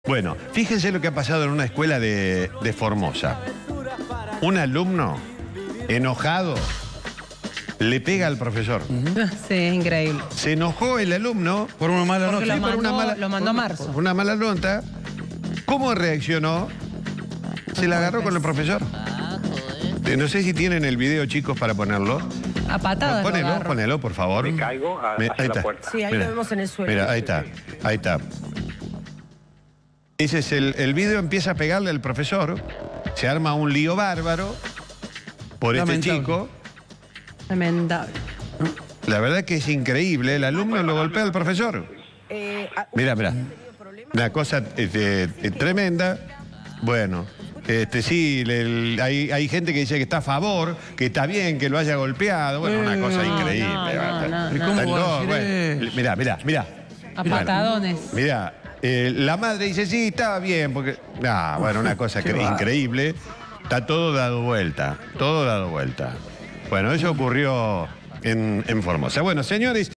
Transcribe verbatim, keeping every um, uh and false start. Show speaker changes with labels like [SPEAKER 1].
[SPEAKER 1] Bueno, fíjense lo que ha pasado en una escuela de, de Formosa. Un alumno enojado le pega al profesor.
[SPEAKER 2] Sí, es increíble.
[SPEAKER 1] Se enojó el alumno
[SPEAKER 3] por una mala
[SPEAKER 2] Porque
[SPEAKER 3] nota.
[SPEAKER 2] lo
[SPEAKER 1] por
[SPEAKER 2] mandó,
[SPEAKER 1] una mala,
[SPEAKER 2] lo mandó a marzo.
[SPEAKER 1] por una mala nota. ¿Cómo reaccionó? Se la agarró con el profesor. Eh, No sé si tienen el video, chicos, para ponerlo.
[SPEAKER 2] A patadas lo
[SPEAKER 1] Ponelo,
[SPEAKER 2] agarró.
[SPEAKER 1] ponelo, por favor.
[SPEAKER 4] Me caigo a-
[SPEAKER 1] Mira,
[SPEAKER 4] hacia
[SPEAKER 1] ahí
[SPEAKER 4] la
[SPEAKER 1] está.
[SPEAKER 4] puerta.
[SPEAKER 2] Sí, ahí
[SPEAKER 1] Mira,
[SPEAKER 2] lo vemos en el suelo.
[SPEAKER 1] Mira, ahí está, ahí está. Ese es el, el video, empieza a pegarle al profesor, se arma un lío bárbaro por este
[SPEAKER 3] Lamentable.
[SPEAKER 1] chico.
[SPEAKER 2] Lamentable.
[SPEAKER 1] La verdad que es increíble, el alumno lo golpea al profesor.
[SPEAKER 2] Eh, a-
[SPEAKER 1] Mira, mira, una cosa este, eh, tremenda. Bueno, este sí, le- hay, hay gente que dice que está a favor, que está bien que lo haya golpeado. Bueno, una cosa
[SPEAKER 2] no,
[SPEAKER 1] increíble.
[SPEAKER 2] no, no, no,
[SPEAKER 3] ¿Y
[SPEAKER 2] no.
[SPEAKER 3] cómo
[SPEAKER 1] Está
[SPEAKER 3] va a
[SPEAKER 1] loco,
[SPEAKER 3] decir
[SPEAKER 1] bueno.
[SPEAKER 3] eso?
[SPEAKER 1] Mirá, mirá, mirá.
[SPEAKER 2] A patadones.
[SPEAKER 1] Mira, eh, la madre dice, sí, estaba bien, porque... Ah, bueno, una cosa que, increíble. Está todo dado vuelta, todo dado vuelta. Bueno, eso ocurrió en, en Formosa. Bueno, señores...